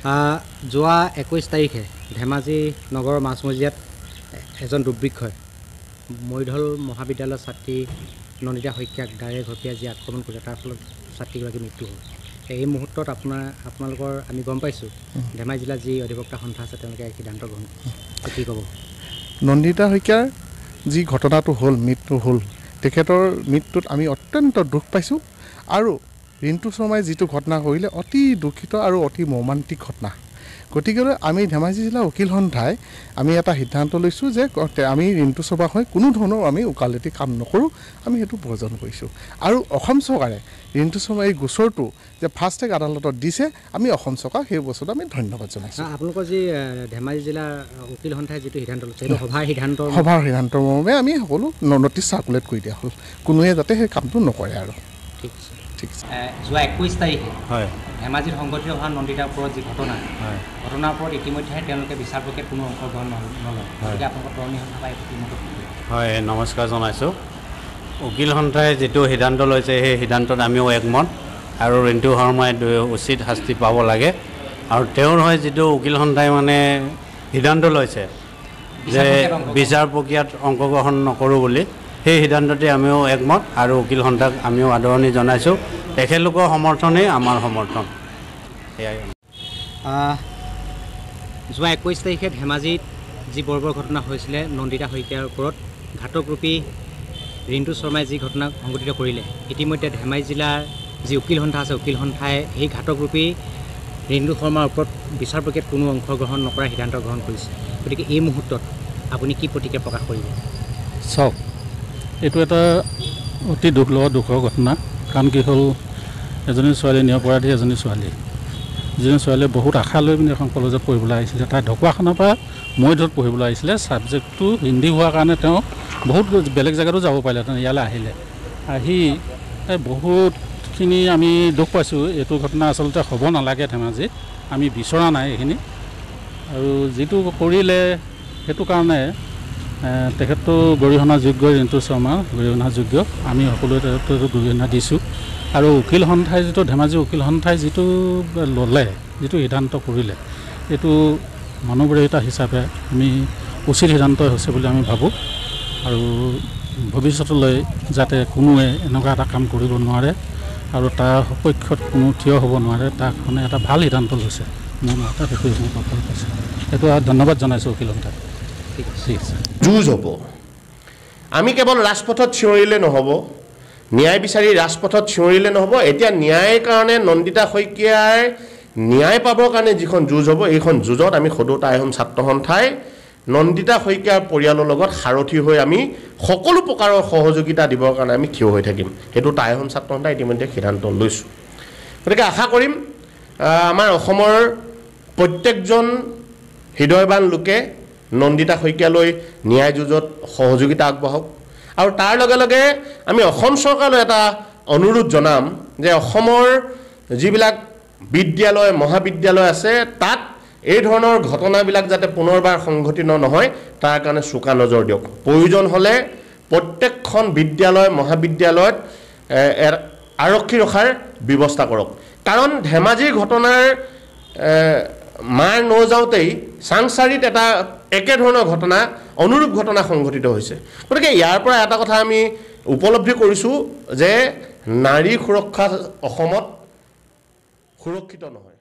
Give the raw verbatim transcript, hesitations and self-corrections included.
যোৱা একৈছ তাৰিখে ধেমাজি নগৰৰ মাজমজিয়াত এজন দুৰ্বৃক্ষই মৰিধল মহাবিদ্যালয়ৰ ছাত্ৰী নন্দিতা শইকীয়াক ডাইৰেক্ট হপিয়াই যি আক্ৰমণ কৰিলে তাৰ ফলত ছাত্ৰীগৰাকীৰ মৃত্যু হ'ল। এই মুহূৰ্তত আপোনাৰ আপোনালোকৰ আমি গম পাইছোঁ ধেমাজি জিলাৰ যি অধিবক্তা সন্থা আছে তেওঁলোকে সিদ্ধান্ত গ্ৰহণ কৰিছে, কি ক'ব? নন্দিতা শইকীয়াৰ যি ঘটনাটো হ'ল, মৃত্যু হ'ল, তেখেতৰ মৃত্যুত আমি অত্যন্ত দুখ পাইছোঁ আৰু ৰিণ্টু শৰ্মাই যিটো ঘটনা কৰিলে অতি দুখিত আৰু অতি মৰ্মান্তিক ঘটনা। গতিকেলৈ আমি ধেমাজি জিলা উকিল সন্থাই আমি এটা সিদ্ধান্ত লৈছোঁ যে আমি ৰিণ্টু শৰ্মাৰ হৈ কোনো ধৰণৰ আমি ওকালতি কাম নকৰোঁ, আমি সেইটো বৰ্জন কৰিছোঁ। আৰু অসম চৰকাৰে ৰিণ্টু শৰ্মাৰ এই গোচৰটো যে ফাষ্ট ট্ৰেক আদালতত দিছে, আমি অসম চৰকাৰক সেই বস্তুটো আমি ধন্যবাদ জনাইছোঁ। আপোনালোকৰ যি ধেমাজি জিলাৰ উকিল সন্থাই যিটো সিদ্ধান্ত লৈছে সেইটো সভাৰ সিদ্ধান্ত সভাৰ সিদ্ধান্তৰ মৰ্মে আমি সকলো নটিচ চাৰ্কুলেট কৰি দিয়া হ'ল, কোনোৱে যাতে সেই কামটো নকৰে আৰু। ঠিক আছে, ঠিক আছে। যোৱা একৈছ তাৰিখে হয় ধেমাজিত সংঘটিত হোৱা নন্দিতাৰ ওপৰত যি ঘটনা, হয় ঘটনাৰ ওপৰত ইতিমধ্যে তেওঁলোকে বিচাৰ প্ৰক্ৰিয়াত কোনো অংশগ্ৰহণ নলয়, গতিকে আপোনালোকৰ তৰণী সন্থা বা হয় নমস্কাৰ জনাইছোঁ। উকিল সন্থাই যিটো সিদ্ধান্ত লৈছে সেই সিদ্ধান্তত আমিও একমত আৰু ৰিণ্টু শৰ্মাই উচিত শাস্তি পাব লাগে। আৰু তেওঁৰ হয় যিটো উকিল সন্থাই মানে সিদ্ধান্ত লৈছে যে বিচাৰ প্ৰক্ৰিয়াত অংশগ্ৰহণ নকৰোঁ বুলি, সেই সিদ্ধান্ততে আমিও একমত আৰু উকিল সন্থাক আমিও আদৰণি জনাইছোঁ। তেখেতলোকৰ সমৰ্থনেই আমাৰ সমৰ্থন। সেয়াই যোৱা একৈছ তাৰিখে ধেমাজিত যি বৰ্বৰ ঘটনা হৈছিলে নন্দিতা শইকীয়াৰ ওপৰত ঘাতকৰূপী ৰিণ্টু শৰ্মাই যি ঘটনা সংঘটিত কৰিলে, ইতিমধ্যে ধেমাজি জিলাৰ যি উকিল সন্থা আছে উকিল সন্থাই সেই ঘাতকৰূপী ৰিণ্টু শৰ্মাৰ ওপৰত বিচাৰ প্ৰক্ৰিয়াত কোনো অংশগ্ৰহণ নকৰাৰ সিদ্ধান্ত গ্ৰহণ কৰিছে। গতিকে এই মুহূৰ্তত আপুনি কি প্ৰতিক্ৰিয়া প্ৰকাশ কৰিব? চাওক, এইটো এটা অতি দুখ লগা দুখৰ ঘটনা। কাৰণ কি হ'ল, এজনী ছোৱালী নিৰপৰাধী এজনী ছোৱালী যিজনী ছোৱালীয়ে বহুত আশা লৈ পিনি এখন কলেজত পঢ়িবলৈ আহিছিলে। তাই ঢকুৱাখানাৰ পৰা মৰিধলত পঢ়িবলৈ আহিছিলে। ছাবজেক্টটো হিন্দী হোৱাৰ কাৰণে তেওঁ বহুত বেলেগ জেগাতো যাব পাৰিলেহেঁতেন, ইয়ালৈ আহিলে। আহি বহুতখিনি আমি দুখ পাইছোঁ। এইটো ঘটনা আচলতে হ'ব নালাগে ধেমাজিত, আমি বিচৰা নাই এইখিনি। আৰু যিটো কৰিলে সেইটো কাৰণে তেখেতটো গৰিহণাযোগ্য, ৰিণ্টু শৰ্মা গৰিহণাযোগ্য, আমি সকলোৱে তেখেতটো গৰিহণা দিছোঁ। আৰু উকিল সন্থাই যিটো ধেমাজি উকিল সন্থাই যিটো ল'লে, যিটো সিদ্ধান্ত কৰিলে, এইটো মানৱৰহিতা হিচাপে আমি উচিত সিদ্ধান্ত হৈছে বুলি আমি ভাবোঁ। আৰু ভৱিষ্যতলৈ যাতে কোনোৱে এনেকুৱা এটা কাম কৰিব নোৱাৰে আৰু তাৰ সপক্ষত কোনো থিয় হ'ব নোৱাৰে, তাক মানে এটা ভাল সিদ্ধান্ত লৈছে। মোৰ মতে সেইটো মই ভাল পাইছোঁ। সেইটো ধন্যবাদ জনাইছোঁ উকিল সন্থাক। ঠিক আছে। যুঁজ হ'ব, আমি কেৱল ৰাজপথত চিঞৰিলে নহ'ব, ন্যায় বিচাৰি ৰাজপথত চিঞৰিলে নহ'ব। এতিয়া ন্যায়ৰ কাৰণে নন্দিতা শইকীয়াই ন্যায় পাবৰ কাৰণে যিখন যুঁজ হ'ব, এইখন যুঁজত আমি সদৌতা আইহোম ছাত্ৰ সন্থাই নন্দিতা শইকীয়াৰ পৰিয়ালৰ লগত সাৰথি হৈ আমি সকলো প্ৰকাৰৰ সহযোগিতা দিবৰ কাৰণে আমি থিয় হৈ থাকিম। সেইটো আইহোম ছাত্ৰ সন্থাই ইতিমধ্যে সিদ্ধান্ত লৈছোঁ। গতিকে আশা কৰিম আমাৰ অসমৰ প্ৰত্যেকজন হৃদয়বান লোকে নন্দিতা শইকীয়ালৈ ন্যায় যুঁজত সহযোগিতা আগবঢ়াওক। আৰু তাৰ লগে লগে আমি অসম চৰকাৰলৈ এটা অনুৰোধ জনাম যে অসমৰ যিবিলাক বিদ্যালয় মহাবিদ্যালয় আছে, তাত এই ধৰণৰ ঘটনাবিলাক যাতে পুনৰবাৰ সংঘটিত নহয়, তাৰ কাৰণে চোকা নজৰ দিয়ক। প্ৰয়োজন হ'লে প্ৰত্যেকখন বিদ্যালয় মহাবিদ্যালয়ত আৰক্ষী ৰখাৰ ব্যৱস্থা কৰক। কাৰণ ধেমাজিৰ ঘটনাৰ মাৰ নযাওঁতেই চাংচাৰিত এটা একেধৰণৰ ঘটনা, অনুৰূপ ঘটনা সংঘটিত হৈছে। গতিকে ইয়াৰ পৰা এটা কথা আমি উপলব্ধি কৰিছোঁ যে নাৰী সুৰক্ষা অসমত সুৰক্ষিত নহয়।